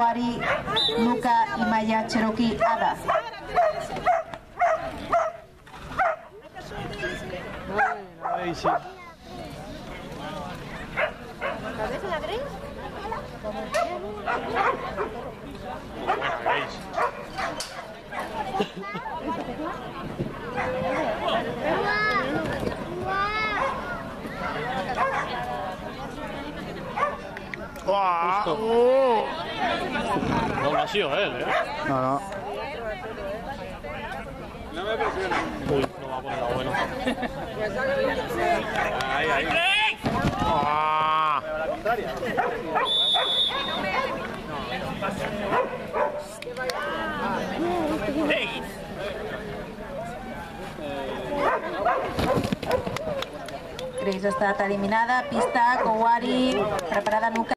Kowari, Luca y Maya Cherokee Ada. Daisy. ¿Cabeza la Grace? Buena Grace. Justo. No, no ha sido él, ¿eh? No. Uy, no va a poner la buena. Ahí. ¡Ah! Grace ha estat eliminada. Pista, Kowari, preparada Luca.